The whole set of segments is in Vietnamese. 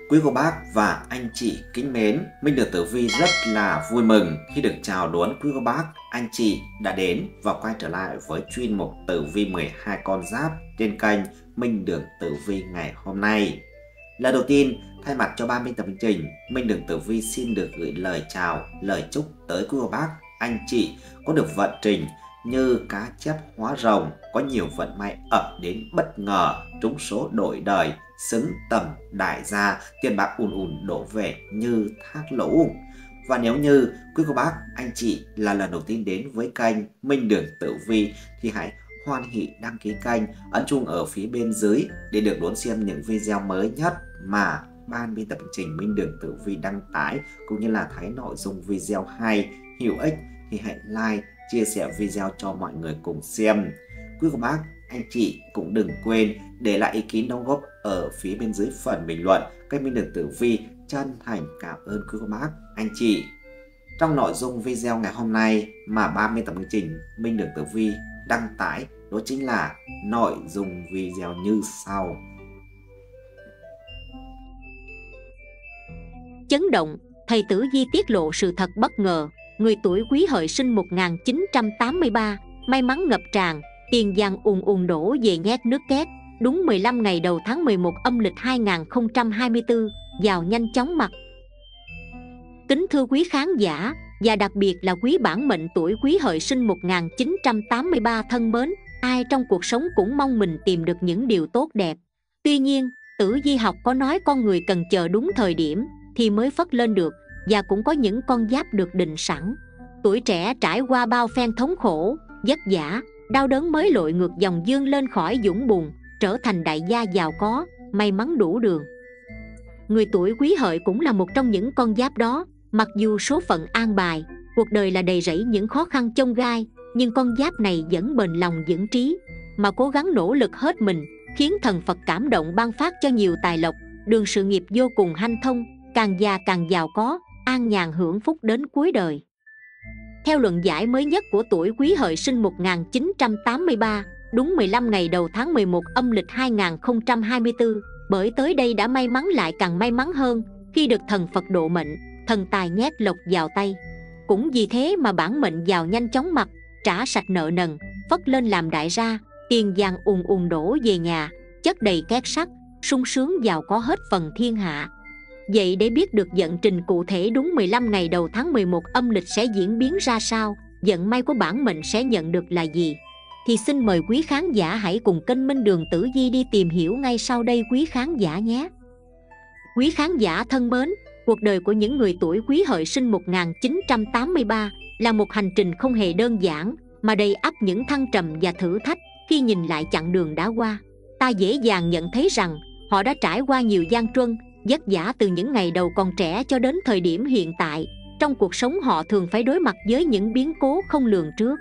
Quý cô bác và anh chị kính mến, Minh Đường Tử Vi rất là vui mừng khi được chào đón quý cô bác, anh chị đã đến và quay trở lại với chuyên mục Tử Vi 12 con giáp trên kênh Minh Đường Tử Vi ngày hôm nay. Lần đầu tiên, thay mặt cho ban biên tập chương trình, Minh Đường Tử Vi xin được gửi lời chào, lời chúc tới quý cô bác, anh chị có được vận trình như cá chép hóa rồng, có nhiều vận may ập đến bất ngờ, trúng số đổi đời, xứng tầm đại gia, tiền bạc ùn ùn đổ về như thác lũ. Và nếu như quý cô bác, anh chị là lần đầu tiên đến với kênh Minh Đường Tử Vi thì hãy hoan hỉ đăng ký kênh, ấn chuông ở phía bên dưới để được đón xem những video mới nhất mà ban biên tập chương trình Minh Đường Tử Vi đăng tải, cũng như là thấy nội dung video hay, hữu ích thì hãy like, chia sẻ video cho mọi người cùng xem. Quý cô bác, anh chị cũng đừng quên để lại ý kiến đóng góp ở phía bên dưới phần bình luận. Kênh Minh Đường Tử Vi chân thành cảm ơn quý cô bác, anh chị. Trong nội dung video ngày hôm nay mà ban biên tập chương trình Minh Đường Tử Vi đăng tải, đó chính là nội dung video như sau. Chấn động, thầy Tử Vi tiết lộ sự thật bất ngờ. Người tuổi Quý Hợi sinh 1983, may mắn ngập tràn, tiền vàng ùn ùn đổ về nhét nước két. Đúng 15 ngày đầu tháng 11 âm lịch 2024, vào nhanh chóng mặt. Kính thưa quý khán giả, và đặc biệt là quý bản mệnh tuổi Quý Hợi sinh 1983 thân mến, ai trong cuộc sống cũng mong mình tìm được những điều tốt đẹp. Tuy nhiên, Tử Vi học có nói con người cần chờ đúng thời điểm thì mới phất lên được, và cũng có những con giáp được định sẵn. Tuổi trẻ trải qua bao phen thống khổ, vất vả, đau đớn mới lội ngược dòng dương lên khỏi vũng bùn, trở thành đại gia giàu có, may mắn đủ đường. Người tuổi Quý Hợi cũng là một trong những con giáp đó. Mặc dù số phận an bài, cuộc đời là đầy rẫy những khó khăn chông gai, nhưng con giáp này vẫn bền lòng vững trí mà cố gắng nỗ lực hết mình, khiến thần Phật cảm động ban phát cho nhiều tài lộc, đường sự nghiệp vô cùng hanh thông, càng già càng giàu có, an nhàn hưởng phúc đến cuối đời. Theo luận giải mới nhất của tuổi Quý Hợi sinh 1983, đúng 15 ngày đầu tháng 11 âm lịch 2024, bởi tới đây đã may mắn lại càng may mắn hơn khi được thần Phật độ mệnh, thần tài nhét lộc vào tay. Cũng vì thế mà bản mệnh giàu nhanh chóng mặt, trả sạch nợ nần, phất lên làm đại gia, tiền vàng ùn ùn đổ về nhà, chất đầy két sắt, sung sướng giàu có hết phần thiên hạ. Vậy để biết được vận trình cụ thể đúng 15 ngày đầu tháng 11 âm lịch sẽ diễn biến ra sao, vận may của bản mệnh sẽ nhận được là gì, thì xin mời quý khán giả hãy cùng kênh Minh Đường Tử Vi đi tìm hiểu ngay sau đây quý khán giả nhé. Quý khán giả thân mến, cuộc đời của những người tuổi Quý Hợi sinh 1983 là một hành trình không hề đơn giản, mà đầy ắp những thăng trầm và thử thách. Khi nhìn lại chặng đường đã qua, ta dễ dàng nhận thấy rằng họ đã trải qua nhiều gian truân, vất vả từ những ngày đầu còn trẻ cho đến thời điểm hiện tại. Trong cuộc sống họ thường phải đối mặt với những biến cố không lường trước.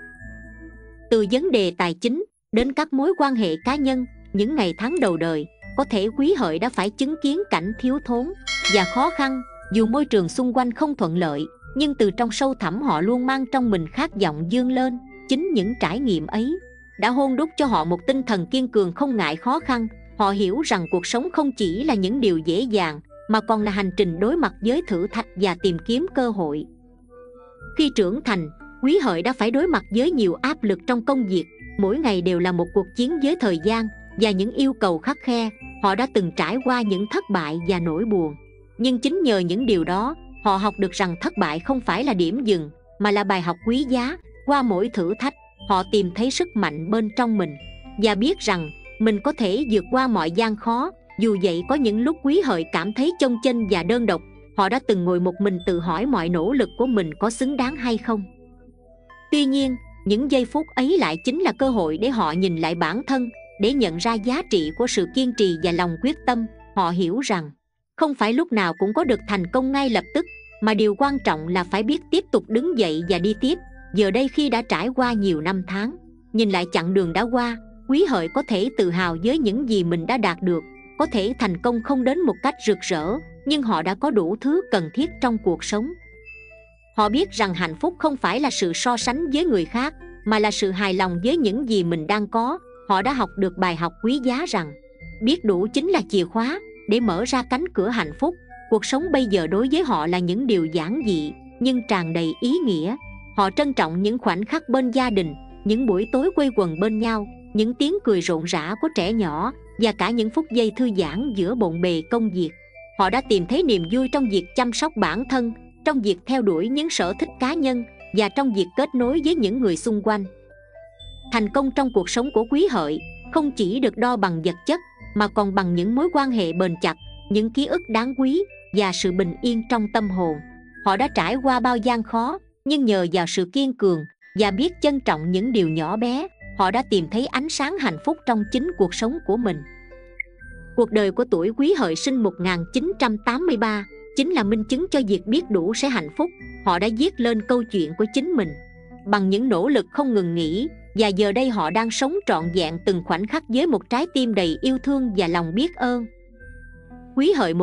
Từ vấn đề tài chính đến các mối quan hệ cá nhân, những ngày tháng đầu đời, có thể Quý Hợi đã phải chứng kiến cảnh thiếu thốn và khó khăn. Dù môi trường xung quanh không thuận lợi, nhưng từ trong sâu thẳm họ luôn mang trong mình khát vọng vươn lên. Chính những trải nghiệm ấy đã hôn đúc cho họ một tinh thần kiên cường không ngại khó khăn. Họ hiểu rằng cuộc sống không chỉ là những điều dễ dàng, mà còn là hành trình đối mặt với thử thách và tìm kiếm cơ hội. Khi trưởng thành, Quý Hợi đã phải đối mặt với nhiều áp lực trong công việc. Mỗi ngày đều là một cuộc chiến với thời gian và những yêu cầu khắt khe. Họ đã từng trải qua những thất bại và nỗi buồn, nhưng chính nhờ những điều đó, họ học được rằng thất bại không phải là điểm dừng, mà là bài học quý giá. Qua mỗi thử thách, họ tìm thấy sức mạnh bên trong mình và biết rằng mình có thể vượt qua mọi gian khó. Dù vậy, có những lúc Quý Hợi cảm thấy chông chênh và đơn độc. Họ đã từng ngồi một mình tự hỏi mọi nỗ lực của mình có xứng đáng hay không. Tuy nhiên, những giây phút ấy lại chính là cơ hội để họ nhìn lại bản thân, để nhận ra giá trị của sự kiên trì và lòng quyết tâm. Họ hiểu rằng không phải lúc nào cũng có được thành công ngay lập tức, mà điều quan trọng là phải biết tiếp tục đứng dậy và đi tiếp. Giờ đây, khi đã trải qua nhiều năm tháng, nhìn lại chặng đường đã qua, Quý Hợi có thể tự hào với những gì mình đã đạt được. Có thể thành công không đến một cách rực rỡ, nhưng họ đã có đủ thứ cần thiết trong cuộc sống. Họ biết rằng hạnh phúc không phải là sự so sánh với người khác, mà là sự hài lòng với những gì mình đang có. Họ đã học được bài học quý giá rằng biết đủ chính là chìa khóa, để mở ra cánh cửa hạnh phúc. Cuộc sống bây giờ đối với họ là những điều giản dị nhưng tràn đầy ý nghĩa. Họ trân trọng những khoảnh khắc bên gia đình, những buổi tối quây quần bên nhau, những tiếng cười rộn rã của trẻ nhỏ và cả những phút giây thư giãn giữa bộn bề công việc. Họ đã tìm thấy niềm vui trong việc chăm sóc bản thân, trong việc theo đuổi những sở thích cá nhân và trong việc kết nối với những người xung quanh. Thành công trong cuộc sống của Quý Hợi không chỉ được đo bằng vật chất mà còn bằng những mối quan hệ bền chặt, những ký ức đáng quý và sự bình yên trong tâm hồn. Họ đã trải qua bao gian khó, nhưng nhờ vào sự kiên cường và biết trân trọng những điều nhỏ bé, họ đã tìm thấy ánh sáng hạnh phúc trong chính cuộc sống của mình. Cuộc đời của tuổi Quý Hợi sinh 1983 chính là minh chứng cho việc biết đủ sẽ hạnh phúc. Họ đã viết lên câu chuyện của chính mình bằng những nỗ lực không ngừng nghỉ, và giờ đây họ đang sống trọn vẹn từng khoảnh khắc với một trái tim đầy yêu thương và lòng biết ơn. Quý Hợi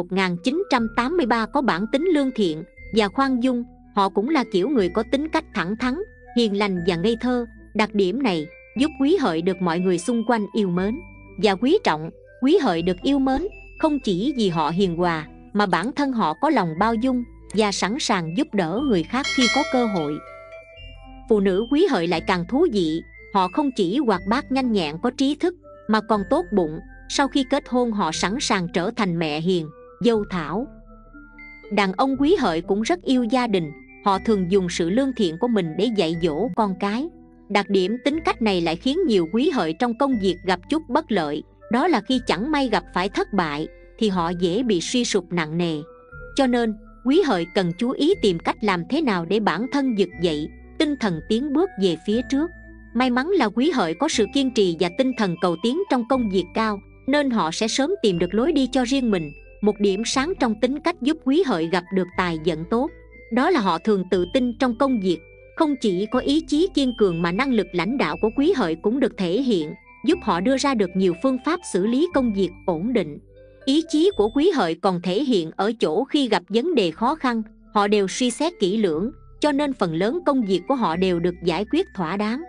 1983 có bản tính lương thiện và khoan dung. Họ cũng là kiểu người có tính cách thẳng thắn, hiền lành và ngây thơ. Đặc điểm này giúp Quý Hợi được mọi người xung quanh yêu mến và quý trọng. Quý Hợi được yêu mến không chỉ vì họ hiền hòa, mà bản thân họ có lòng bao dung và sẵn sàng giúp đỡ người khác khi có cơ hội. Phụ nữ Quý Hợi lại càng thú vị. Họ không chỉ hoạt bát nhanh nhẹn có trí thức, mà còn tốt bụng. Sau khi kết hôn, họ sẵn sàng trở thành mẹ hiền, dâu thảo. Đàn ông Quý Hợi cũng rất yêu gia đình. Họ thường dùng sự lương thiện của mình để dạy dỗ con cái. Đặc điểm tính cách này lại khiến nhiều Quý Hợi trong công việc gặp chút bất lợi. Đó là khi chẳng may gặp phải thất bại thì họ dễ bị suy sụp nặng nề. Cho nên Quý Hợi cần chú ý tìm cách làm thế nào để bản thân vực dậy, tinh thần tiến bước về phía trước. May mắn là Quý Hợi có sự kiên trì và tinh thần cầu tiến trong công việc cao, nên họ sẽ sớm tìm được lối đi cho riêng mình. Một điểm sáng trong tính cách giúp Quý Hợi gặp được tài vận tốt, đó là họ thường tự tin trong công việc. Không chỉ có ý chí kiên cường mà năng lực lãnh đạo của Quý Hợi cũng được thể hiện, giúp họ đưa ra được nhiều phương pháp xử lý công việc ổn định. Ý chí của Quý Hợi còn thể hiện ở chỗ khi gặp vấn đề khó khăn, họ đều suy xét kỹ lưỡng, cho nên phần lớn công việc của họ đều được giải quyết thỏa đáng.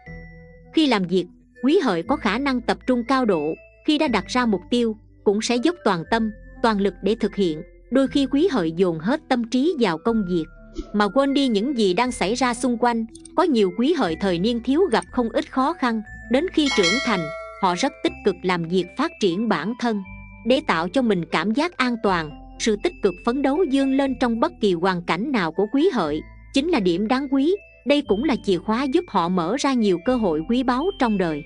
Khi làm việc, Quý Hợi có khả năng tập trung cao độ. Khi đã đặt ra mục tiêu, cũng sẽ dốc toàn tâm, toàn lực để thực hiện. Đôi khi Quý Hợi dồn hết tâm trí vào công việc mà quên đi những gì đang xảy ra xung quanh. Có nhiều Quý Hợi thời niên thiếu gặp không ít khó khăn. Đến khi trưởng thành, họ rất tích cực làm việc phát triển bản thân để tạo cho mình cảm giác an toàn. Sự tích cực phấn đấu vươn lên trong bất kỳ hoàn cảnh nào của Quý Hợi chính là điểm đáng quý. Đây cũng là chìa khóa giúp họ mở ra nhiều cơ hội quý báu trong đời.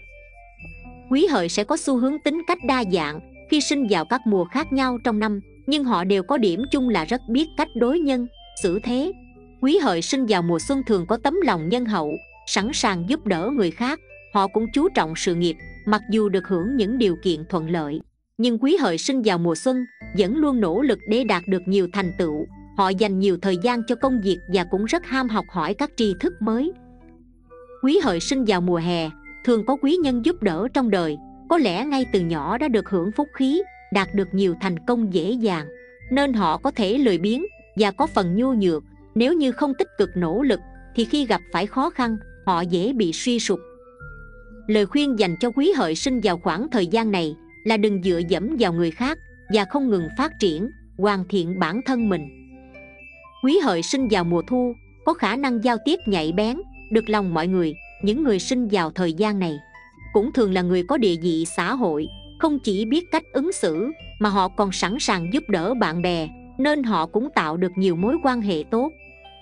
Quý Hợi sẽ có xu hướng tính cách đa dạng khi sinh vào các mùa khác nhau trong năm, nhưng họ đều có điểm chung là rất biết cách đối nhân, xử thế. Quý Hợi sinh vào mùa xuân thường có tấm lòng nhân hậu, sẵn sàng giúp đỡ người khác. Họ cũng chú trọng sự nghiệp, mặc dù được hưởng những điều kiện thuận lợi. Nhưng Quý Hợi sinh vào mùa xuân vẫn luôn nỗ lực để đạt được nhiều thành tựu. Họ dành nhiều thời gian cho công việc và cũng rất ham học hỏi các tri thức mới. Quý Hợi sinh vào mùa hè thường có quý nhân giúp đỡ trong đời. Có lẽ ngay từ nhỏ đã được hưởng phúc khí, đạt được nhiều thành công dễ dàng, nên họ có thể lười biếng và có phần nhu nhược. Nếu như không tích cực nỗ lực thì khi gặp phải khó khăn, họ dễ bị suy sụp. Lời khuyên dành cho Quý Hợi sinh vào khoảng thời gian này là đừng dựa dẫm vào người khác và không ngừng phát triển, hoàn thiện bản thân mình. Quý Hợi sinh vào mùa thu có khả năng giao tiếp nhạy bén, được lòng mọi người. Những người sinh vào thời gian này cũng thường là người có địa vị xã hội, không chỉ biết cách ứng xử mà họ còn sẵn sàng giúp đỡ bạn bè, nên họ cũng tạo được nhiều mối quan hệ tốt.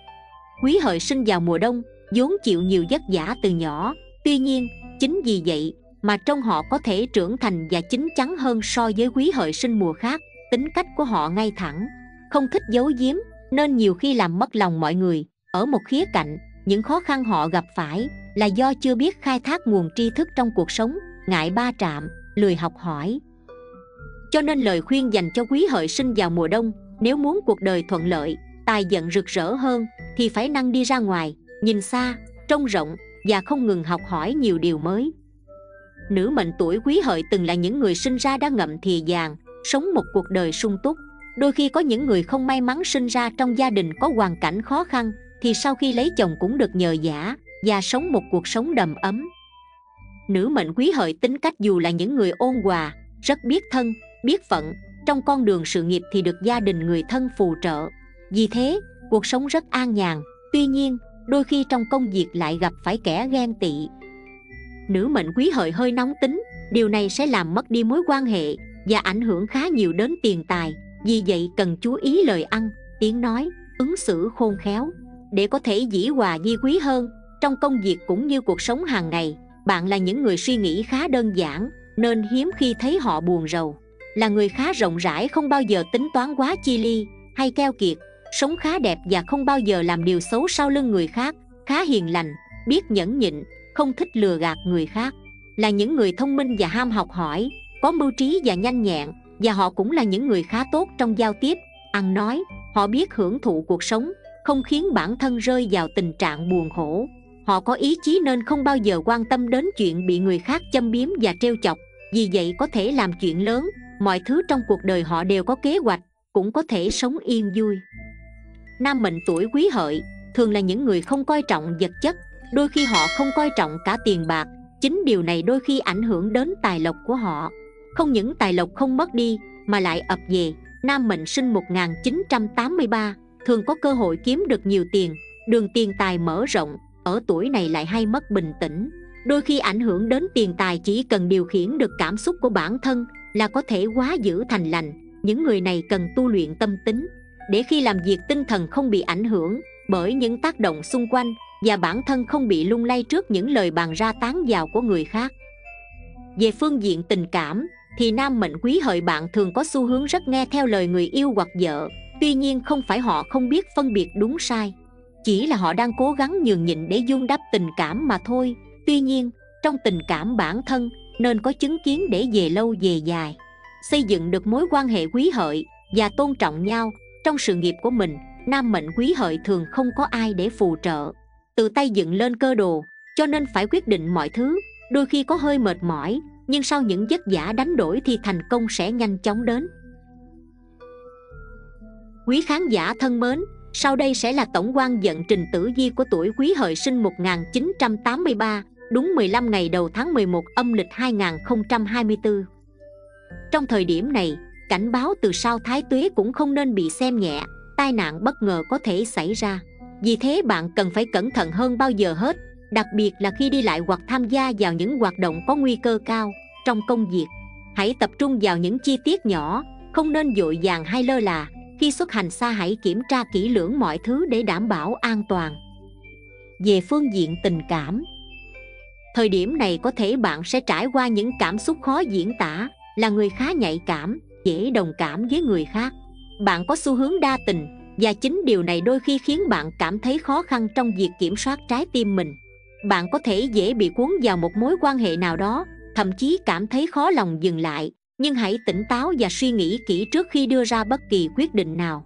Quý Hợi sinh vào mùa đông vốn chịu nhiều vất vả từ nhỏ, tuy nhiên chính vì vậy mà trong họ có thể trưởng thành và chín chắn hơn so với Quý Hợi sinh mùa khác. Tính cách của họ ngay thẳng, không thích giấu giếm, nên nhiều khi làm mất lòng mọi người. Ở một khía cạnh, những khó khăn họ gặp phải là do chưa biết khai thác nguồn tri thức trong cuộc sống, ngại va chạm, lười học hỏi. Cho nên lời khuyên dành cho Quý Hợi sinh vào mùa đông, nếu muốn cuộc đời thuận lợi, tài vận rực rỡ hơn thì phải năng đi ra ngoài, nhìn xa, trông rộng và không ngừng học hỏi nhiều điều mới. Nữ mệnh tuổi Quý Hợi từng là những người sinh ra đã ngậm thìa vàng, sống một cuộc đời sung túc. Đôi khi có những người không may mắn sinh ra trong gia đình có hoàn cảnh khó khăn thì sau khi lấy chồng cũng được nhờ vả và sống một cuộc sống đầm ấm. Nữ mệnh Quý Hợi tính cách dù là những người ôn hòa, rất biết thân, biết phận, trong con đường sự nghiệp thì được gia đình người thân phù trợ. Vì thế, cuộc sống rất an nhàn. Tuy nhiên, đôi khi trong công việc lại gặp phải kẻ ghen tị. Nữ mệnh Quý Hợi hơi nóng tính, điều này sẽ làm mất đi mối quan hệ và ảnh hưởng khá nhiều đến tiền tài. Vì vậy cần chú ý lời ăn, tiếng nói, ứng xử khôn khéo để có thể dĩ hòa vi quý hơn. Trong công việc cũng như cuộc sống hàng ngày, bạn là những người suy nghĩ khá đơn giản, nên hiếm khi thấy họ buồn rầu. Là người khá rộng rãi, không bao giờ tính toán quá chi ly hay keo kiệt, sống khá đẹp và không bao giờ làm điều xấu sau lưng người khác, khá hiền lành, biết nhẫn nhịn, không thích lừa gạt người khác. Là những người thông minh và ham học hỏi, có mưu trí và nhanh nhẹn, và họ cũng là những người khá tốt trong giao tiếp, ăn nói. Họ biết hưởng thụ cuộc sống, không khiến bản thân rơi vào tình trạng buồn khổ. Họ có ý chí nên không bao giờ quan tâm đến chuyện bị người khác châm biếm và trêu chọc. Vì vậy có thể làm chuyện lớn, mọi thứ trong cuộc đời họ đều có kế hoạch, cũng có thể sống yên vui. Nam mệnh tuổi Quý Hợi thường là những người không coi trọng vật chất, đôi khi họ không coi trọng cả tiền bạc. Chính điều này đôi khi ảnh hưởng đến tài lộc của họ. Không những tài lộc không mất đi mà lại ập về. Nam mệnh sinh 1983 thường có cơ hội kiếm được nhiều tiền, đường tiền tài mở rộng. Ở tuổi này lại hay mất bình tĩnh, đôi khi ảnh hưởng đến tiền tài. Chỉ cần điều khiển được cảm xúc của bản thân là có thể hóa dữ thành lành. Những người này cần tu luyện tâm tính để khi làm việc tinh thần không bị ảnh hưởng bởi những tác động xung quanh, và bản thân không bị lung lay trước những lời bàn ra tán vào của người khác. Về phương diện tình cảm thì nam mệnh Quý Hợi bạn thường có xu hướng rất nghe theo lời người yêu hoặc vợ. Tuy nhiên không phải họ không biết phân biệt đúng sai, chỉ là họ đang cố gắng nhường nhịn để vun đắp tình cảm mà thôi. Tuy nhiên trong tình cảm bản thân nên có chứng kiến để về lâu về dài, xây dựng được mối quan hệ Quý Hợi và tôn trọng nhau. Trong sự nghiệp của mình, nam mệnh Quý Hợi thường không có ai để phù trợ, tự tay dựng lên cơ đồ, cho nên phải quyết định mọi thứ. Đôi khi có hơi mệt mỏi, nhưng sau những vất vả đánh đổi thì thành công sẽ nhanh chóng đến. Quý khán giả thân mến, sau đây sẽ là tổng quan vận trình tử vi của tuổi Quý Hợi sinh 1983, đúng 15 ngày đầu tháng 11 âm lịch 2024. Trong thời điểm này, cảnh báo từ sao Thái Tuế cũng không nên bị xem nhẹ, tai nạn bất ngờ có thể xảy ra. Vì thế bạn cần phải cẩn thận hơn bao giờ hết, đặc biệt là khi đi lại hoặc tham gia vào những hoạt động có nguy cơ cao. Trong công việc, hãy tập trung vào những chi tiết nhỏ, không nên vội vàng hay lơ là. Khi xuất hành xa hãy kiểm tra kỹ lưỡng mọi thứ để đảm bảo an toàn. Về phương diện tình cảm, thời điểm này có thể bạn sẽ trải qua những cảm xúc khó diễn tả. Là người khá nhạy cảm, dễ đồng cảm với người khác. Bạn có xu hướng đa tình, và chính điều này đôi khi khiến bạn cảm thấy khó khăn trong việc kiểm soát trái tim mình. Bạn có thể dễ bị cuốn vào một mối quan hệ nào đó, thậm chí cảm thấy khó lòng dừng lại. Nhưng hãy tỉnh táo và suy nghĩ kỹ trước khi đưa ra bất kỳ quyết định nào.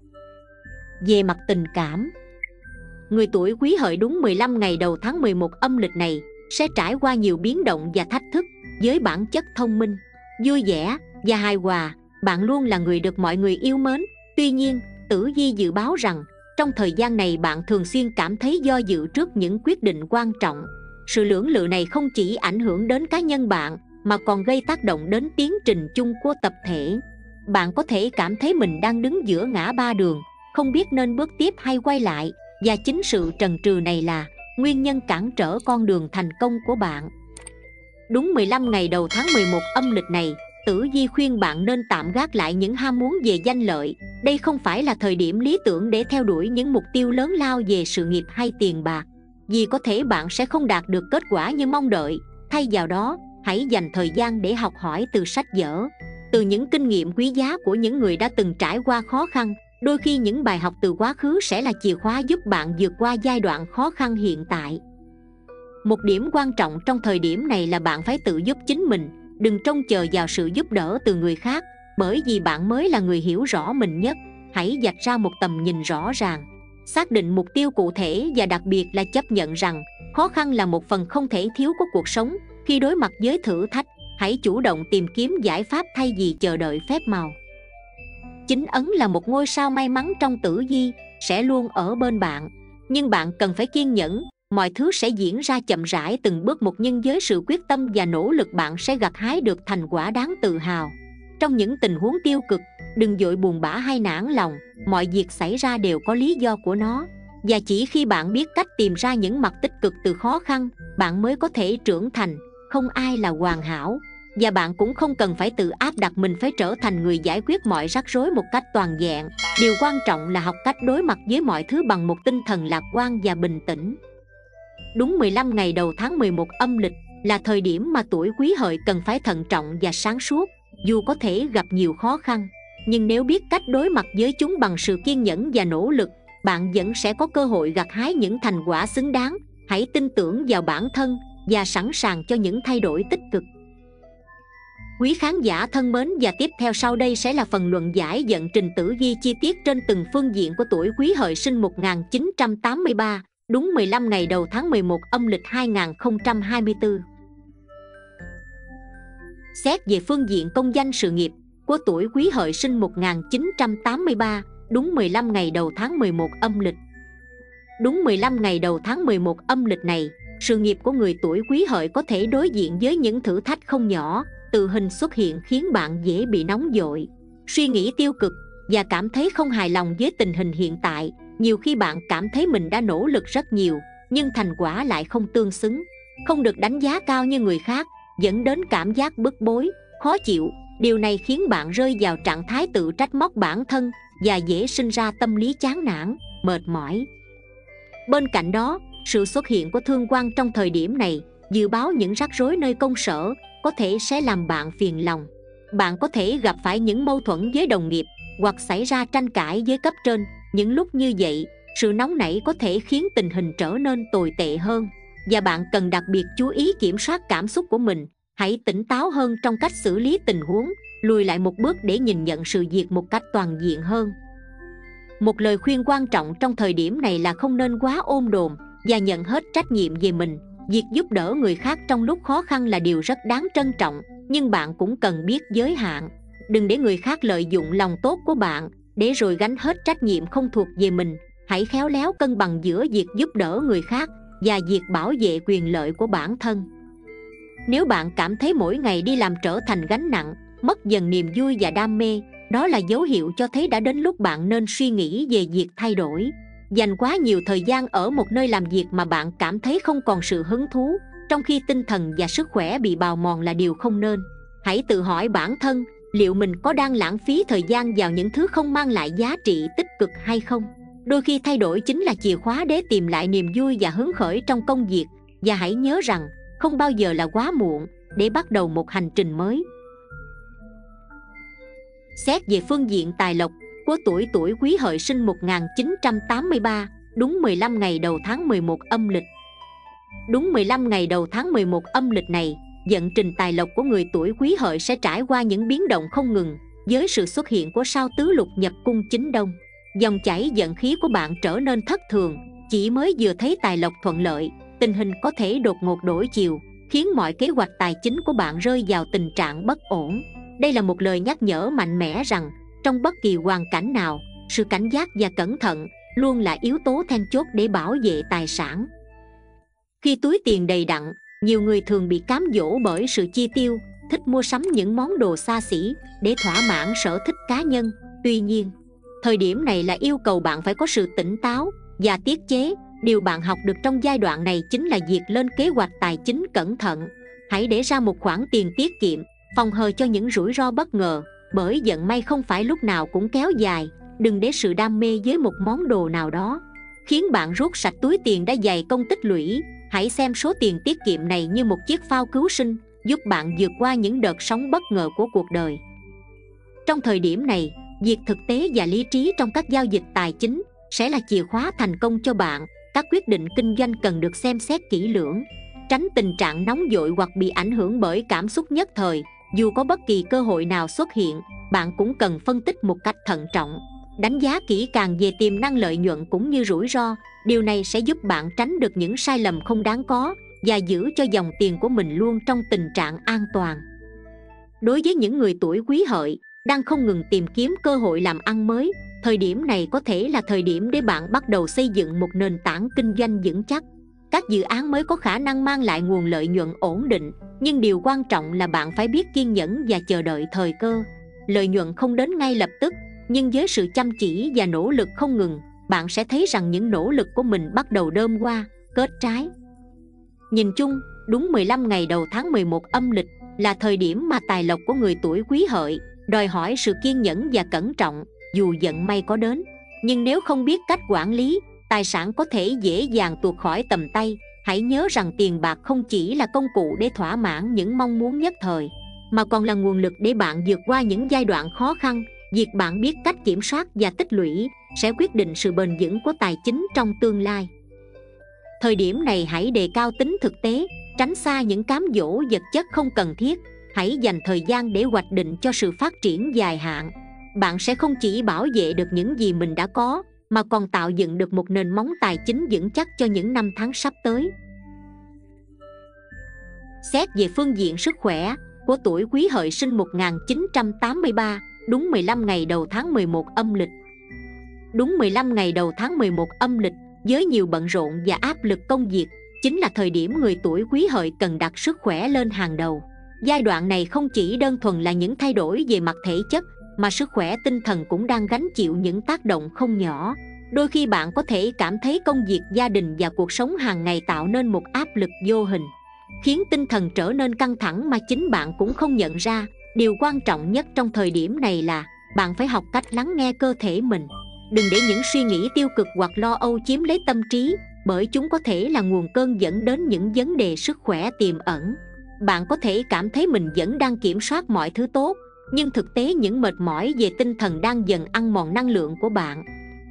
Về mặt tình cảm, người tuổi Quý Hợi đúng 15 ngày đầu tháng 11 âm lịch này sẽ trải qua nhiều biến động và thách thức. Với bản chất thông minh, vui vẻ và hài hòa, bạn luôn là người được mọi người yêu mến. Tuy nhiên, tử vi dự báo rằng trong thời gian này bạn thường xuyên cảm thấy do dự trước những quyết định quan trọng. Sự lưỡng lự này không chỉ ảnh hưởng đến cá nhân bạn mà còn gây tác động đến tiến trình chung của tập thể. Bạn có thể cảm thấy mình đang đứng giữa ngã ba đường, không biết nên bước tiếp hay quay lại, và chính sự trần trừ này là nguyên nhân cản trở con đường thành công của bạn. Đúng 15 ngày đầu tháng 11 âm lịch này, tử vi khuyên bạn nên tạm gác lại những ham muốn về danh lợi. Đây không phải là thời điểm lý tưởng để theo đuổi những mục tiêu lớn lao về sự nghiệp hay tiền bạc, vì có thể bạn sẽ không đạt được kết quả như mong đợi. Thay vào đó, hãy dành thời gian để học hỏi từ sách vở, từ những kinh nghiệm quý giá của những người đã từng trải qua khó khăn. Đôi khi những bài học từ quá khứ sẽ là chìa khóa giúp bạn vượt qua giai đoạn khó khăn hiện tại. Một điểm quan trọng trong thời điểm này là bạn phải tự giúp chính mình, đừng trông chờ vào sự giúp đỡ từ người khác, bởi vì bạn mới là người hiểu rõ mình nhất. Hãy vạch ra một tầm nhìn rõ ràng, xác định mục tiêu cụ thể và đặc biệt là chấp nhận rằng khó khăn là một phần không thể thiếu của cuộc sống. Khi đối mặt với thử thách, hãy chủ động tìm kiếm giải pháp thay vì chờ đợi phép màu. Chính ấn là một ngôi sao may mắn trong tử vi, sẽ luôn ở bên bạn. Nhưng bạn cần phải kiên nhẫn, mọi thứ sẽ diễn ra chậm rãi từng bước một, nhưng với sự quyết tâm và nỗ lực bạn sẽ gặt hái được thành quả đáng tự hào. Trong những tình huống tiêu cực, đừng vội buồn bã hay nản lòng, mọi việc xảy ra đều có lý do của nó. Và chỉ khi bạn biết cách tìm ra những mặt tích cực từ khó khăn, bạn mới có thể trưởng thành. Không ai là hoàn hảo, và bạn cũng không cần phải tự áp đặt mình phải trở thành người giải quyết mọi rắc rối một cách toàn vẹn. Điều quan trọng là học cách đối mặt với mọi thứ bằng một tinh thần lạc quan và bình tĩnh. Đúng 15 ngày đầu tháng 11 âm lịch là thời điểm mà tuổi Quý Hợi cần phải thận trọng và sáng suốt. Dù có thể gặp nhiều khó khăn, nhưng nếu biết cách đối mặt với chúng bằng sự kiên nhẫn và nỗ lực, bạn vẫn sẽ có cơ hội gặt hái những thành quả xứng đáng. Hãy tin tưởng vào bản thân và sẵn sàng cho những thay đổi tích cực. Quý khán giả thân mến, và tiếp theo sau đây sẽ là phần luận giải vận trình tử vi chi tiết trên từng phương diện của tuổi Quý Hợi sinh 1983, đúng 15 ngày đầu tháng 11 âm lịch 2024. Xét về phương diện công danh sự nghiệp của tuổi Quý Hợi sinh 1983, đúng 15 ngày đầu tháng 11 âm lịch. Đúng 15 ngày đầu tháng 11 âm lịch này, sự nghiệp của người tuổi Quý Hợi có thể đối diện với những thử thách không nhỏ. Tự hình xuất hiện khiến bạn dễ bị nóng vội, suy nghĩ tiêu cực và cảm thấy không hài lòng với tình hình hiện tại. Nhiều khi bạn cảm thấy mình đã nỗ lực rất nhiều, nhưng thành quả lại không tương xứng, không được đánh giá cao như người khác, dẫn đến cảm giác bức bối, khó chịu. Điều này khiến bạn rơi vào trạng thái tự trách móc bản thân và dễ sinh ra tâm lý chán nản, mệt mỏi. Bên cạnh đó, sự xuất hiện của thương quan trong thời điểm này dự báo những rắc rối nơi công sở có thể sẽ làm bạn phiền lòng. Bạn có thể gặp phải những mâu thuẫn với đồng nghiệp hoặc xảy ra tranh cãi với cấp trên. Những lúc như vậy, sự nóng nảy có thể khiến tình hình trở nên tồi tệ hơn, và bạn cần đặc biệt chú ý kiểm soát cảm xúc của mình. Hãy tỉnh táo hơn trong cách xử lý tình huống, lùi lại một bước để nhìn nhận sự việc một cách toàn diện hơn. Một lời khuyên quan trọng trong thời điểm này là không nên quá ôm đồm và nhận hết trách nhiệm về mình. Việc giúp đỡ người khác trong lúc khó khăn là điều rất đáng trân trọng, nhưng bạn cũng cần biết giới hạn. Đừng để người khác lợi dụng lòng tốt của bạn để rồi gánh hết trách nhiệm không thuộc về mình. Hãy khéo léo cân bằng giữa việc giúp đỡ người khác và việc bảo vệ quyền lợi của bản thân. Nếu bạn cảm thấy mỗi ngày đi làm trở thành gánh nặng, mất dần niềm vui và đam mê, đó là dấu hiệu cho thấy đã đến lúc bạn nên suy nghĩ về việc thay đổi. Dành quá nhiều thời gian ở một nơi làm việc mà bạn cảm thấy không còn sự hứng thú, trong khi tinh thần và sức khỏe bị bào mòn là điều không nên. Hãy tự hỏi bản thân, liệu mình có đang lãng phí thời gian vào những thứ không mang lại giá trị tích cực hay không? Đôi khi thay đổi chính là chìa khóa để tìm lại niềm vui và hứng khởi trong công việc. Và hãy nhớ rằng, không bao giờ là quá muộn để bắt đầu một hành trình mới. Xét về phương diện tài lộc của tuổi Quý Hợi sinh 1983, đúng 15 ngày đầu tháng 11 âm lịch. Đúng 15 ngày đầu tháng 11 âm lịch này, vận trình tài lộc của người tuổi Quý Hợi sẽ trải qua những biến động không ngừng. Với sự xuất hiện của sao tứ lục nhập cung chính đông, dòng chảy vận khí của bạn trở nên thất thường. Chỉ mới vừa thấy tài lộc thuận lợi, tình hình có thể đột ngột đổi chiều, khiến mọi kế hoạch tài chính của bạn rơi vào tình trạng bất ổn. Đây là một lời nhắc nhở mạnh mẽ rằng, trong bất kỳ hoàn cảnh nào, sự cảnh giác và cẩn thận luôn là yếu tố then chốt để bảo vệ tài sản. Khi túi tiền đầy đặn, nhiều người thường bị cám dỗ bởi sự chi tiêu, thích mua sắm những món đồ xa xỉ để thỏa mãn sở thích cá nhân. Tuy nhiên, thời điểm này là yêu cầu bạn phải có sự tỉnh táo và tiết chế. Điều bạn học được trong giai đoạn này chính là việc lên kế hoạch tài chính cẩn thận. Hãy để ra một khoản tiền tiết kiệm, phòng hờ cho những rủi ro bất ngờ, bởi vận may không phải lúc nào cũng kéo dài. Đừng để sự đam mê với một món đồ nào đó khiến bạn rút sạch túi tiền đã dày công tích lũy. Hãy xem số tiền tiết kiệm này như một chiếc phao cứu sinh, giúp bạn vượt qua những đợt sóng bất ngờ của cuộc đời. Trong thời điểm này, việc thực tế và lý trí trong các giao dịch tài chính sẽ là chìa khóa thành công cho bạn. Các quyết định kinh doanh cần được xem xét kỹ lưỡng, tránh tình trạng nóng vội hoặc bị ảnh hưởng bởi cảm xúc nhất thời. Dù có bất kỳ cơ hội nào xuất hiện, bạn cũng cần phân tích một cách thận trọng, đánh giá kỹ càng về tiềm năng lợi nhuận cũng như rủi ro. Điều này sẽ giúp bạn tránh được những sai lầm không đáng có và giữ cho dòng tiền của mình luôn trong tình trạng an toàn. Đối với những người tuổi Quý Hợi đang không ngừng tìm kiếm cơ hội làm ăn mới, thời điểm này có thể là thời điểm để bạn bắt đầu xây dựng một nền tảng kinh doanh vững chắc. Các dự án mới có khả năng mang lại nguồn lợi nhuận ổn định, nhưng điều quan trọng là bạn phải biết kiên nhẫn và chờ đợi thời cơ. Lợi nhuận không đến ngay lập tức, nhưng với sự chăm chỉ và nỗ lực không ngừng, bạn sẽ thấy rằng những nỗ lực của mình bắt đầu đơm hoa, kết trái. Nhìn chung, đúng 15 ngày đầu tháng 11 âm lịch là thời điểm mà tài lộc của người tuổi Quý Hợi đòi hỏi sự kiên nhẫn và cẩn trọng. Dù vận may có đến, nhưng nếu không biết cách quản lý, tài sản có thể dễ dàng tuột khỏi tầm tay. Hãy nhớ rằng tiền bạc không chỉ là công cụ để thỏa mãn những mong muốn nhất thời, mà còn là nguồn lực để bạn vượt qua những giai đoạn khó khăn. Việc bạn biết cách kiểm soát và tích lũy sẽ quyết định sự bền vững của tài chính trong tương lai. Thời điểm này hãy đề cao tính thực tế, tránh xa những cám dỗ vật chất không cần thiết. Hãy dành thời gian để hoạch định cho sự phát triển dài hạn. Bạn sẽ không chỉ bảo vệ được những gì mình đã có, mà còn tạo dựng được một nền móng tài chính vững chắc cho những năm tháng sắp tới. Xét về phương diện sức khỏe của tuổi Quý Hợi sinh 1983, đúng 15 ngày đầu tháng 11 âm lịch. Đúng 15 ngày đầu tháng 11 âm lịch, với nhiều bận rộn và áp lực công việc, chính là thời điểm người tuổi Quý Hợi cần đặt sức khỏe lên hàng đầu. Giai đoạn này không chỉ đơn thuần là những thay đổi về mặt thể chất, mà sức khỏe tinh thần cũng đang gánh chịu những tác động không nhỏ. Đôi khi bạn có thể cảm thấy công việc, gia đình và cuộc sống hàng ngày tạo nên một áp lực vô hình, khiến tinh thần trở nên căng thẳng mà chính bạn cũng không nhận ra. Điều quan trọng nhất trong thời điểm này là bạn phải học cách lắng nghe cơ thể mình. Đừng để những suy nghĩ tiêu cực hoặc lo âu chiếm lấy tâm trí, bởi chúng có thể là nguồn cơn dẫn đến những vấn đề sức khỏe tiềm ẩn. Bạn có thể cảm thấy mình vẫn đang kiểm soát mọi thứ tốt, nhưng thực tế những mệt mỏi về tinh thần đang dần ăn mòn năng lượng của bạn.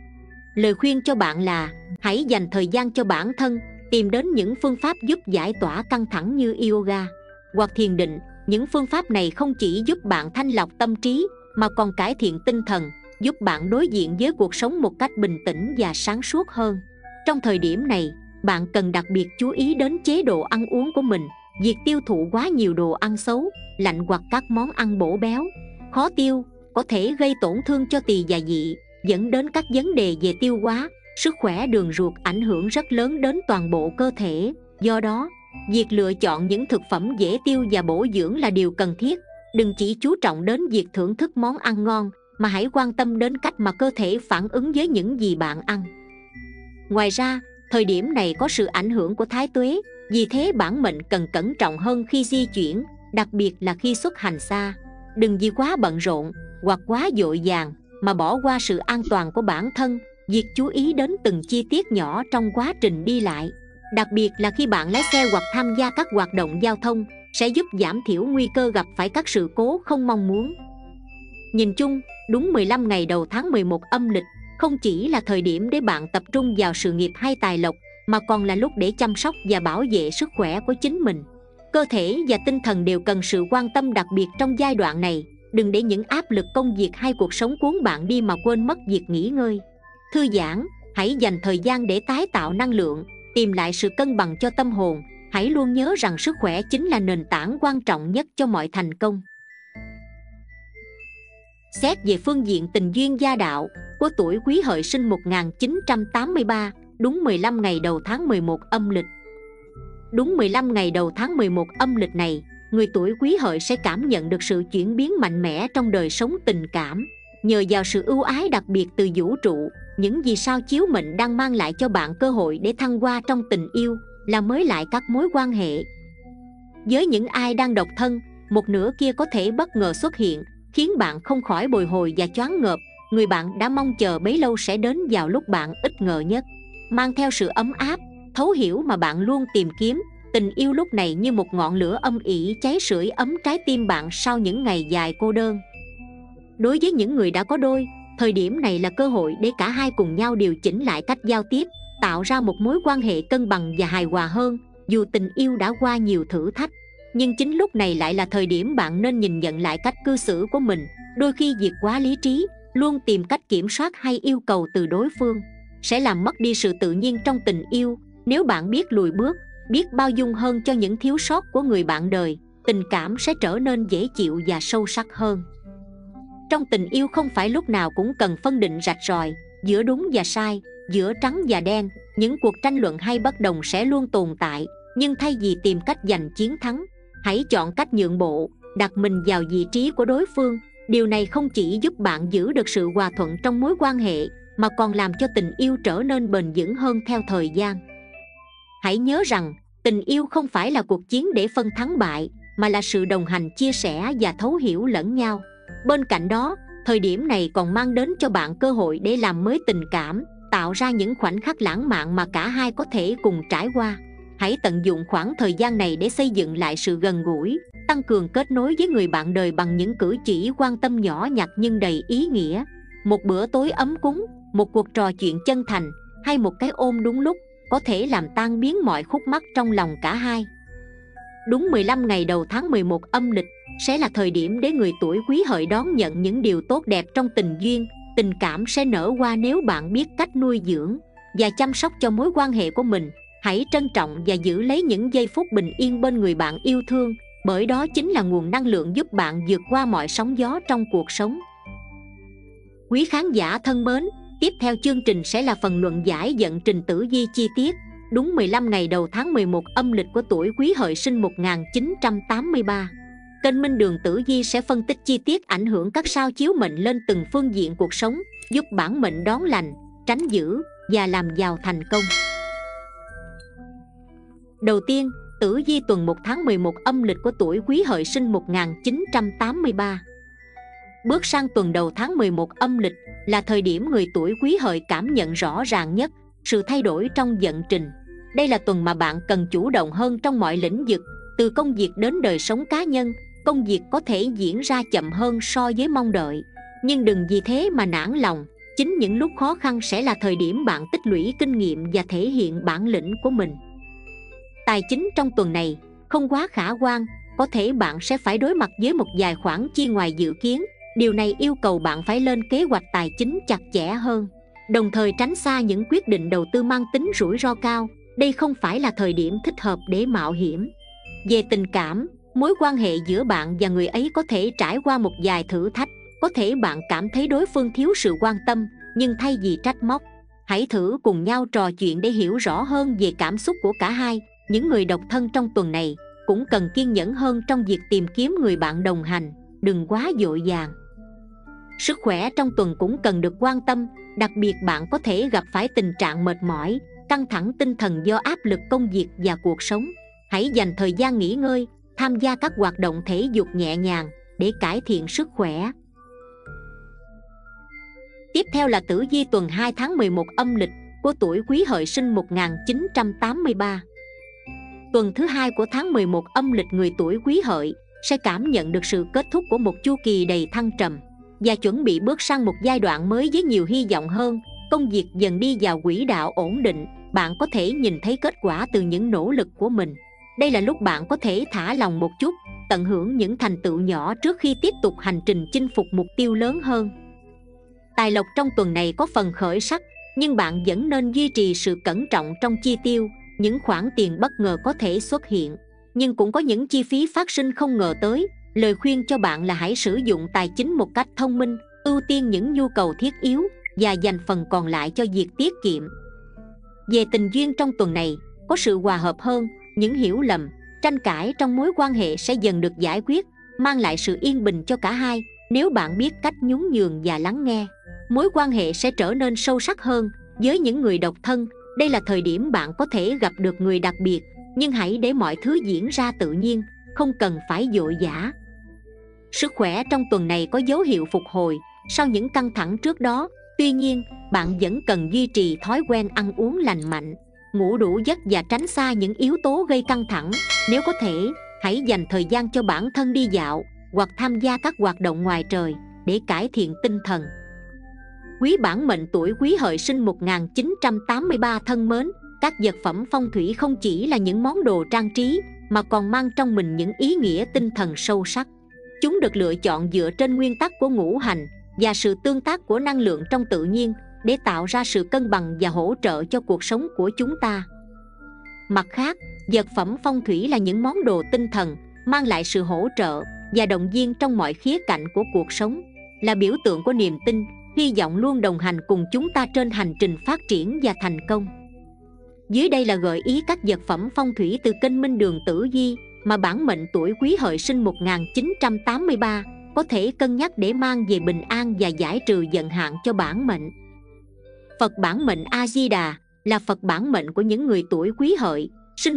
Lời khuyên cho bạn là hãy dành thời gian cho bản thân, tìm đến những phương pháp giúp giải tỏa căng thẳng như yoga hoặc thiền định. Những phương pháp này không chỉ giúp bạn thanh lọc tâm trí, mà còn cải thiện tinh thần, giúp bạn đối diện với cuộc sống một cách bình tĩnh và sáng suốt hơn. Trong thời điểm này, bạn cần đặc biệt chú ý đến chế độ ăn uống của mình. Việc tiêu thụ quá nhiều đồ ăn xấu, lạnh hoặc các món ăn bổ béo, khó tiêu có thể gây tổn thương cho tỳ và vị, dẫn đến các vấn đề về tiêu hóa, sức khỏe đường ruột, ảnh hưởng rất lớn đến toàn bộ cơ thể. Do đó, việc lựa chọn những thực phẩm dễ tiêu và bổ dưỡng là điều cần thiết. Đừng chỉ chú trọng đến việc thưởng thức món ăn ngon, mà hãy quan tâm đến cách mà cơ thể phản ứng với những gì bạn ăn. Ngoài ra, thời điểm này có sự ảnh hưởng của thái tuế, vì thế bản mệnh cần cẩn trọng hơn khi di chuyển, đặc biệt là khi xuất hành xa. Đừng vì quá bận rộn hoặc quá vội vàng mà bỏ qua sự an toàn của bản thân. Việc chú ý đến từng chi tiết nhỏ trong quá trình đi lại, đặc biệt là khi bạn lái xe hoặc tham gia các hoạt động giao thông, sẽ giúp giảm thiểu nguy cơ gặp phải các sự cố không mong muốn. Nhìn chung, đúng 15 ngày đầu tháng 11 âm lịch không chỉ là thời điểm để bạn tập trung vào sự nghiệp hay tài lộc, mà còn là lúc để chăm sóc và bảo vệ sức khỏe của chính mình. Cơ thể và tinh thần đều cần sự quan tâm đặc biệt trong giai đoạn này. Đừng để những áp lực công việc hay cuộc sống cuốn bạn đi mà quên mất việc nghỉ ngơi, thư giãn. Hãy dành thời gian để tái tạo năng lượng, tìm lại sự cân bằng cho tâm hồn. Hãy luôn nhớ rằng sức khỏe chính là nền tảng quan trọng nhất cho mọi thành công. Xét về phương diện tình duyên gia đạo của tuổi Quý Hợi sinh 1983, đúng 15 ngày đầu tháng 11 âm lịch. Đúng 15 ngày đầu tháng 11 âm lịch này, người tuổi Quý Hợi sẽ cảm nhận được sự chuyển biến mạnh mẽ trong đời sống tình cảm. Nhờ vào sự ưu ái đặc biệt từ vũ trụ, những vì sao chiếu mệnh đang mang lại cho bạn cơ hội để thăng hoa trong tình yêu, làm mới lại các mối quan hệ. Với những ai đang độc thân, một nửa kia có thể bất ngờ xuất hiện, khiến bạn không khỏi bồi hồi và choáng ngợp. Người bạn đã mong chờ bấy lâu sẽ đến vào lúc bạn ít ngờ nhất, mang theo sự ấm áp, thấu hiểu mà bạn luôn tìm kiếm. Tình yêu lúc này như một ngọn lửa âm ỉ cháy sưởi ấm trái tim bạn sau những ngày dài cô đơn. Đối với những người đã có đôi, thời điểm này là cơ hội để cả hai cùng nhau điều chỉnh lại cách giao tiếp, tạo ra một mối quan hệ cân bằng và hài hòa hơn. Dù tình yêu đã qua nhiều thử thách, nhưng chính lúc này lại là thời điểm bạn nên nhìn nhận lại cách cư xử của mình. Đôi khi việc quá lý trí, luôn tìm cách kiểm soát hay yêu cầu từ đối phương, sẽ làm mất đi sự tự nhiên trong tình yêu. Nếu bạn biết lùi bước, biết bao dung hơn cho những thiếu sót của người bạn đời, tình cảm sẽ trở nên dễ chịu và sâu sắc hơn. Trong tình yêu không phải lúc nào cũng cần phân định rạch ròi giữa đúng và sai, giữa trắng và đen. Những cuộc tranh luận hay bất đồng sẽ luôn tồn tại, nhưng thay vì tìm cách giành chiến thắng, hãy chọn cách nhượng bộ, đặt mình vào vị trí của đối phương. Điều này không chỉ giúp bạn giữ được sự hòa thuận trong mối quan hệ, mà còn làm cho tình yêu trở nên bền vững hơn theo thời gian. Hãy nhớ rằng, tình yêu không phải là cuộc chiến để phân thắng bại, mà là sự đồng hành, chia sẻ và thấu hiểu lẫn nhau. Bên cạnh đó, thời điểm này còn mang đến cho bạn cơ hội để làm mới tình cảm, tạo ra những khoảnh khắc lãng mạn mà cả hai có thể cùng trải qua. Hãy tận dụng khoảng thời gian này để xây dựng lại sự gần gũi, tăng cường kết nối với người bạn đời bằng những cử chỉ quan tâm nhỏ nhặt nhưng đầy ý nghĩa. Một bữa tối ấm cúng, một cuộc trò chuyện chân thành, hay một cái ôm đúng lúc có thể làm tan biến mọi khúc mắc trong lòng cả hai. Đúng 15 ngày đầu tháng 11 âm lịch sẽ là thời điểm để người tuổi Quý Hợi đón nhận những điều tốt đẹp trong tình duyên. Tình cảm sẽ nở hoa nếu bạn biết cách nuôi dưỡng và chăm sóc cho mối quan hệ của mình. Hãy trân trọng và giữ lấy những giây phút bình yên bên người bạn yêu thương, bởi đó chính là nguồn năng lượng giúp bạn vượt qua mọi sóng gió trong cuộc sống. Quý khán giả thân mến, tiếp theo chương trình sẽ là phần luận giải vận trình tử vi chi tiết. Đúng 15 ngày đầu tháng 11 âm lịch của tuổi Quý Hợi sinh 1983. Kênh Minh Đường Tử Vi sẽ phân tích chi tiết ảnh hưởng các sao chiếu mệnh lên từng phương diện cuộc sống, giúp bản mệnh đón lành, tránh dữ và làm giàu thành công. Đầu tiên, tử vi tuần 1 tháng 11 âm lịch của tuổi Quý Hợi sinh 1983. Bước sang tuần đầu tháng 11 âm lịch là thời điểm người tuổi Quý Hợi cảm nhận rõ ràng nhất sự thay đổi trong vận trình. Đây là tuần mà bạn cần chủ động hơn trong mọi lĩnh vực, từ công việc đến đời sống cá nhân. Công việc có thể diễn ra chậm hơn so với mong đợi, nhưng đừng vì thế mà nản lòng. Chính những lúc khó khăn sẽ là thời điểm bạn tích lũy kinh nghiệm và thể hiện bản lĩnh của mình. Tài chính trong tuần này không quá khả quan, có thể bạn sẽ phải đối mặt với một vài khoản chi ngoài dự kiến. Điều này yêu cầu bạn phải lên kế hoạch tài chính chặt chẽ hơn, đồng thời tránh xa những quyết định đầu tư mang tính rủi ro cao. Đây không phải là thời điểm thích hợp để mạo hiểm. Về tình cảm, mối quan hệ giữa bạn và người ấy có thể trải qua một vài thử thách. Có thể bạn cảm thấy đối phương thiếu sự quan tâm, nhưng thay vì trách móc, hãy thử cùng nhau trò chuyện để hiểu rõ hơn về cảm xúc của cả hai. Những người độc thân trong tuần này cũng cần kiên nhẫn hơn trong việc tìm kiếm người bạn đồng hành, đừng quá vội vàng. Sức khỏe trong tuần cũng cần được quan tâm, đặc biệt bạn có thể gặp phải tình trạng mệt mỏi, căng thẳng tinh thần do áp lực công việc và cuộc sống. Hãy dành thời gian nghỉ ngơi, tham gia các hoạt động thể dục nhẹ nhàng để cải thiện sức khỏe. Tiếp theo là tử vi tuần 2 tháng 11 âm lịch của tuổi Quý Hợi sinh 1983. Tuần thứ 2 của tháng 11 âm lịch, người tuổi Quý Hợi sẽ cảm nhận được sự kết thúc của một chu kỳ đầy thăng trầm và chuẩn bị bước sang một giai đoạn mới với nhiều hy vọng hơn. Công việc dần đi vào quỹ đạo ổn định, bạn có thể nhìn thấy kết quả từ những nỗ lực của mình. Đây là lúc bạn có thể thả lòng một chút, tận hưởng những thành tựu nhỏ trước khi tiếp tục hành trình chinh phục mục tiêu lớn hơn. Tài lộc trong tuần này có phần khởi sắc, nhưng bạn vẫn nên duy trì sự cẩn trọng trong chi tiêu. Những khoản tiền bất ngờ có thể xuất hiện, nhưng cũng có những chi phí phát sinh không ngờ tới. Lời khuyên cho bạn là hãy sử dụng tài chính một cách thông minh, ưu tiên những nhu cầu thiết yếu và dành phần còn lại cho việc tiết kiệm. Về tình duyên trong tuần này, có sự hòa hợp hơn, những hiểu lầm, tranh cãi trong mối quan hệ sẽ dần được giải quyết, mang lại sự yên bình cho cả hai. Nếu bạn biết cách nhún nhường và lắng nghe, mối quan hệ sẽ trở nên sâu sắc hơn. Với những người độc thân, đây là thời điểm bạn có thể gặp được người đặc biệt, nhưng hãy để mọi thứ diễn ra tự nhiên, không cần phải vội vã. Sức khỏe trong tuần này có dấu hiệu phục hồi sau những căng thẳng trước đó. Tuy nhiên, bạn vẫn cần duy trì thói quen ăn uống lành mạnh, ngủ đủ giấc và tránh xa những yếu tố gây căng thẳng. Nếu có thể, hãy dành thời gian cho bản thân đi dạo hoặc tham gia các hoạt động ngoài trời để cải thiện tinh thần. Quý bản mệnh tuổi Quý Hợi sinh 1983 thân mến, các vật phẩm phong thủy không chỉ là những món đồ trang trí mà còn mang trong mình những ý nghĩa tinh thần sâu sắc. Chúng được lựa chọn dựa trên nguyên tắc của ngũ hành và sự tương tác của năng lượng trong tự nhiên để tạo ra sự cân bằng và hỗ trợ cho cuộc sống của chúng ta. Mặt khác, vật phẩm phong thủy là những món đồ tinh thần, mang lại sự hỗ trợ và động viên trong mọi khía cạnh của cuộc sống, là biểu tượng của niềm tin, hy vọng luôn đồng hành cùng chúng ta trên hành trình phát triển và thành công. Dưới đây là gợi ý các vật phẩm phong thủy từ kênh Minh Đường Tử Vi mà bản mệnh tuổi Quý Hợi sinh 1983 có thể cân nhắc để mang về bình an và giải trừ vận hạn cho bản mệnh. Phật bản mệnh A Di Đà là Phật bản mệnh của những người tuổi Quý Hợi, sinh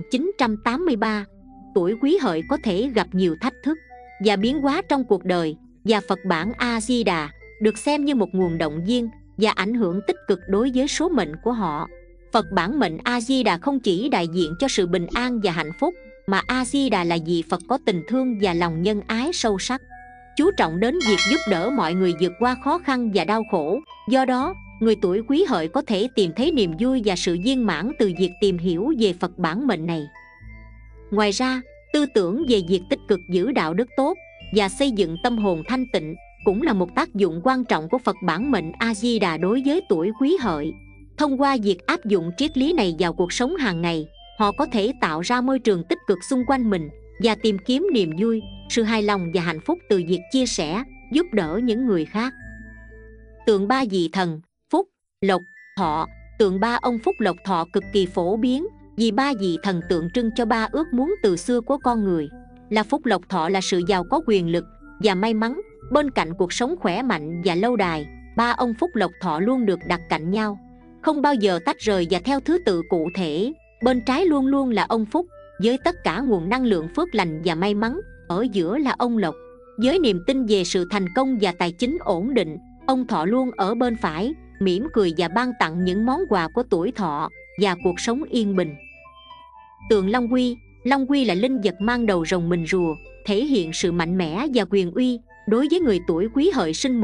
1983. Tuổi Quý Hợi có thể gặp nhiều thách thức và biến hóa trong cuộc đời, và Phật bản A Di Đà được xem như một nguồn động viên và ảnh hưởng tích cực đối với số mệnh của họ. Phật bản mệnh A Di Đà không chỉ đại diện cho sự bình an và hạnh phúc, mà A Di Đà là vị Phật có tình thương và lòng nhân ái sâu sắc, chú trọng đến việc giúp đỡ mọi người vượt qua khó khăn và đau khổ. Do đó, người tuổi Quý Hợi có thể tìm thấy niềm vui và sự viên mãn từ việc tìm hiểu về Phật bản mệnh này. Ngoài ra, tư tưởng về việc tích cực giữ đạo đức tốt và xây dựng tâm hồn thanh tịnh cũng là một tác dụng quan trọng của Phật bản mệnh A Di Đà đối với tuổi Quý Hợi. Thông qua việc áp dụng triết lý này vào cuộc sống hàng ngày, họ có thể tạo ra môi trường tích cực xung quanh mình và tìm kiếm niềm vui, sự hài lòng và hạnh phúc từ việc chia sẻ, giúp đỡ những người khác. Tượng ba vị thần Phúc, Lộc, Thọ. Tượng ba ông Phúc Lộc Thọ cực kỳ phổ biến vì ba vị thần tượng trưng cho ba ước muốn từ xưa của con người, là Phúc Lộc Thọ là sự giàu có quyền lực và may mắn. Bên cạnh cuộc sống khỏe mạnh và lâu đài, ba ông Phúc Lộc Thọ luôn được đặt cạnh nhau, không bao giờ tách rời và theo thứ tự cụ thể. Bên trái luôn luôn là ông Phúc với tất cả nguồn năng lượng phước lành và may mắn, ở giữa là ông Lộc với niềm tin về sự thành công và tài chính ổn định. Ông Thọ luôn ở bên phải, mỉm cười và ban tặng những món quà của tuổi Thọ và cuộc sống yên bình. Tượng Long Quy. Long Quy là linh vật mang đầu rồng mình rùa, thể hiện sự mạnh mẽ và quyền uy. Đối với người tuổi Quý Hợi sinh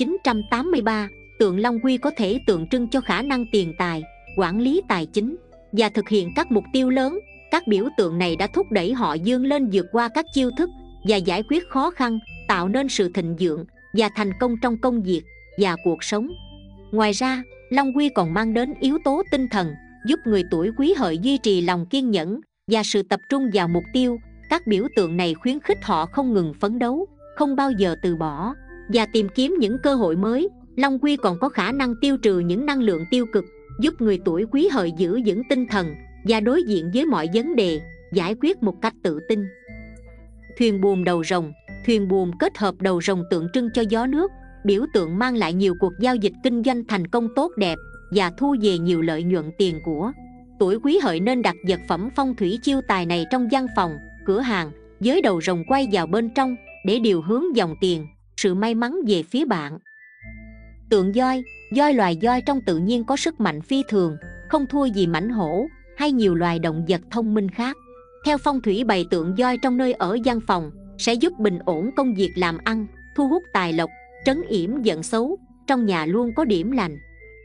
1983, tượng Long Quy có thể tượng trưng cho khả năng tiền tài, quản lý tài chính và thực hiện các mục tiêu lớn. Các biểu tượng này đã thúc đẩy họ vươn lên vượt qua các chiêu thức và giải quyết khó khăn, tạo nên sự thịnh vượng và thành công trong công việc và cuộc sống. Ngoài ra, Long Quy còn mang đến yếu tố tinh thần, giúp người tuổi Quý Hợi duy trì lòng kiên nhẫn và sự tập trung vào mục tiêu. Các biểu tượng này khuyến khích họ không ngừng phấn đấu, không bao giờ từ bỏ và tìm kiếm những cơ hội mới. Long Quy còn có khả năng tiêu trừ những năng lượng tiêu cực, giúp người tuổi Quý Hợi giữ vững tinh thần và đối diện với mọi vấn đề, giải quyết một cách tự tin. Thuyền buồm đầu rồng. Thuyền buồm kết hợp đầu rồng tượng trưng cho gió nước, biểu tượng mang lại nhiều cuộc giao dịch kinh doanh thành công tốt đẹp và thu về nhiều lợi nhuận tiền của. Tuổi Quý Hợi nên đặt vật phẩm phong thủy chiêu tài này trong văn phòng, cửa hàng với đầu rồng quay vào bên trong để điều hướng dòng tiền, sự may mắn về phía bạn. Tượng voi. Voi, loài voi trong tự nhiên có sức mạnh phi thường, không thua gì mãnh hổ hay nhiều loài động vật thông minh khác. Theo phong thủy, bày tượng voi trong nơi ở văn phòng sẽ giúp bình ổn công việc làm ăn, thu hút tài lộc, trấn yểm vận xấu. Trong nhà luôn có điểm lành.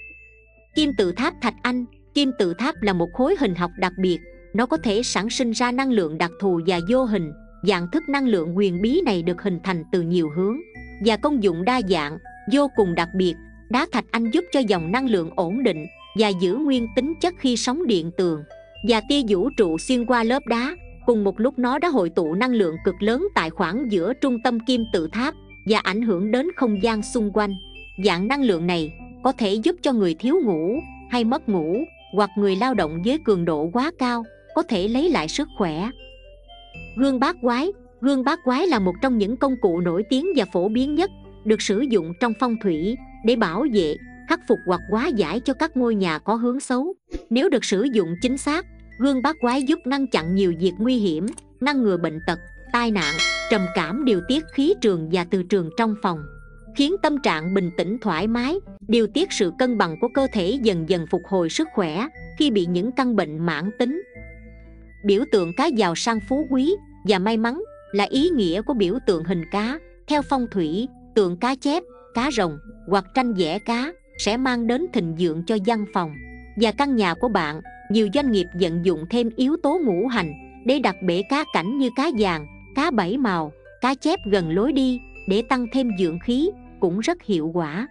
Kim tự tháp thạch anh. Kim tự tháp là một khối hình học đặc biệt, nó có thể sản sinh ra năng lượng đặc thù và vô hình. Dạng thức năng lượng huyền bí này được hình thành từ nhiều hướng và công dụng đa dạng, vô cùng đặc biệt. Đá thạch anh giúp cho dòng năng lượng ổn định và giữ nguyên tính chất khi sóng điện tường và tia vũ trụ xuyên qua lớp đá. Cùng một lúc, nó đã hội tụ năng lượng cực lớn tại khoảng giữa trung tâm kim tự tháp và ảnh hưởng đến không gian xung quanh. Dạng năng lượng này có thể giúp cho người thiếu ngủ hay mất ngủ, hoặc người lao động với cường độ quá cao có thể lấy lại sức khỏe. Gương bát quái. Gương bát quái là một trong những công cụ nổi tiếng và phổ biến nhất, được sử dụng trong phong thủy để bảo vệ, khắc phục hoặc hóa giải cho các ngôi nhà có hướng xấu. Nếu được sử dụng chính xác, gương bát quái giúp ngăn chặn nhiều việc nguy hiểm, ngăn ngừa bệnh tật, tai nạn, trầm cảm, điều tiết khí trường và từ trường trong phòng, khiến tâm trạng bình tĩnh thoải mái, điều tiết sự cân bằng của cơ thể, dần dần phục hồi sức khỏe khi bị những căn bệnh mãn tính. Biểu tượng cá giàu sang phú quý và may mắn là ý nghĩa của biểu tượng hình cá. Theo phong thủy, tượng cá chép, cá rồng hoặc tranh vẽ cá sẽ mang đến thịnh vượng cho văn phòng và căn nhà của bạn. Nhiều doanh nghiệp vận dụng thêm yếu tố ngũ hành để đặt bể cá cảnh như cá vàng, cá bảy màu, cá chép gần lối đi để tăng thêm vượng khí, cũng rất hiệu quả.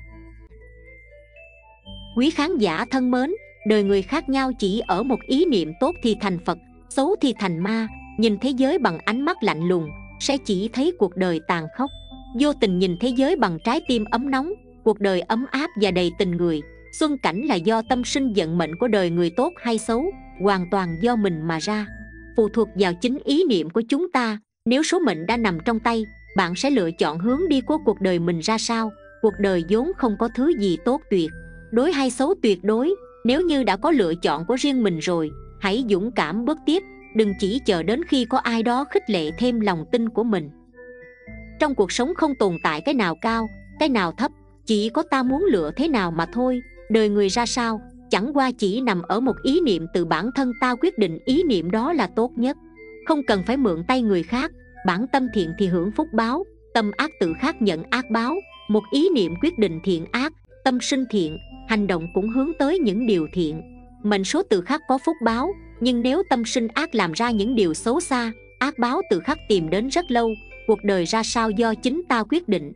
Quý khán giả thân mến, đời người khác nhau, chỉ ở một ý niệm tốt thì thành Phật, xấu thì thành ma. Nhìn thế giới bằng ánh mắt lạnh lùng sẽ chỉ thấy cuộc đời tàn khốc. Vô tình nhìn thế giới bằng trái tim ấm nóng, cuộc đời ấm áp và đầy tình người. Xuân cảnh là do tâm sinh vận mệnh của đời người tốt hay xấu, hoàn toàn do mình mà ra, phụ thuộc vào chính ý niệm của chúng ta. Nếu số mệnh đã nằm trong tay, bạn sẽ lựa chọn hướng đi của cuộc đời mình ra sao. Cuộc đời vốn không có thứ gì tốt tuyệt đối hay xấu tuyệt đối. Nếu như đã có lựa chọn của riêng mình rồi, hãy dũng cảm bước tiếp, đừng chỉ chờ đến khi có ai đó khích lệ thêm lòng tin của mình. Trong cuộc sống không tồn tại cái nào cao, cái nào thấp, chỉ có ta muốn lựa thế nào mà thôi. Đời người ra sao, chẳng qua chỉ nằm ở một ý niệm từ bản thân ta quyết định, ý niệm đó là tốt nhất. Không cần phải mượn tay người khác, bản tâm thiện thì hưởng phúc báo, tâm ác tự khắc nhận ác báo. Một ý niệm quyết định thiện ác, tâm sinh thiện, hành động cũng hướng tới những điều thiện. Mệnh số tự khắc có phúc báo, nhưng nếu tâm sinh ác làm ra những điều xấu xa, ác báo tự khắc tìm đến rất lâu. Cuộc đời ra sao do chính ta quyết định.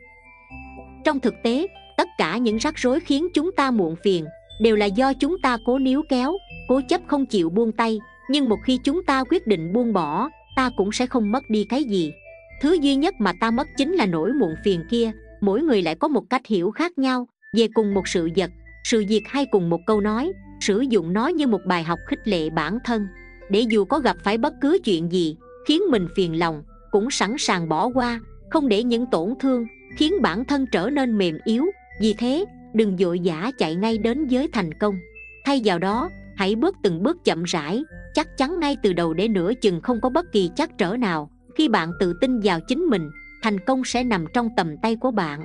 Trong thực tế, tất cả những rắc rối khiến chúng ta muộn phiền đều là do chúng ta cố níu kéo, cố chấp không chịu buông tay. Nhưng một khi chúng ta quyết định buông bỏ, ta cũng sẽ không mất đi cái gì. Thứ duy nhất mà ta mất chính là nỗi muộn phiền kia. Mỗi người lại có một cách hiểu khác nhau về cùng một sự việc hay cùng một câu nói, sử dụng nó như một bài học khích lệ bản thân, để dù có gặp phải bất cứ chuyện gì khiến mình phiền lòng, cũng sẵn sàng bỏ qua, không để những tổn thương khiến bản thân trở nên mềm yếu. Vì thế, đừng vội vã chạy ngay đến với thành công. Thay vào đó, hãy bước từng bước chậm rãi, chắc chắn ngay từ đầu, để nửa chừng không có bất kỳ trắc trở nào. Khi bạn tự tin vào chính mình, thành công sẽ nằm trong tầm tay của bạn.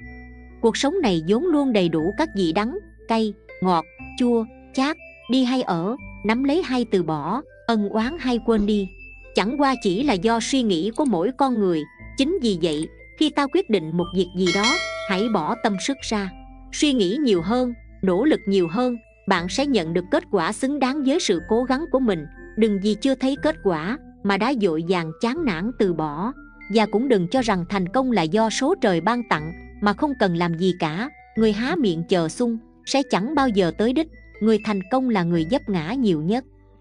Cuộc sống này vốn luôn đầy đủ các vị đắng, cay, ngọt, chua, chát, đi hay ở, nắm lấy hay từ bỏ, ân oán hay quên đi, chẳng qua chỉ là do suy nghĩ của mỗi con người. Chính vì vậy, khi ta quyết định một việc gì đó, hãy bỏ tâm sức ra, suy nghĩ nhiều hơn, nỗ lực nhiều hơn, bạn sẽ nhận được kết quả xứng đáng với sự cố gắng của mình. Đừng vì chưa thấy kết quả mà đã vội vàng chán nản từ bỏ. Và cũng đừng cho rằng thành công là do số trời ban tặng mà không cần làm gì cả. Người há miệng chờ sung sẽ chẳng bao giờ tới đích. Người thành công là người vấp ngã nhiều nhất.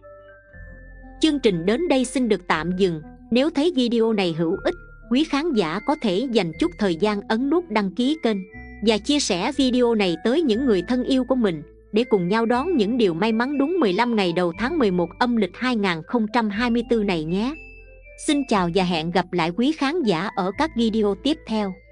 Chương trình đến đây xin được tạm dừng. Nếu thấy video này hữu ích, quý khán giả có thể dành chút thời gian ấn nút đăng ký kênh và chia sẻ video này tới những người thân yêu của mình, để cùng nhau đón những điều may mắn đúng 15 ngày đầu tháng 11 âm lịch 2024 này nhé. Xin chào và hẹn gặp lại quý khán giả ở các video tiếp theo.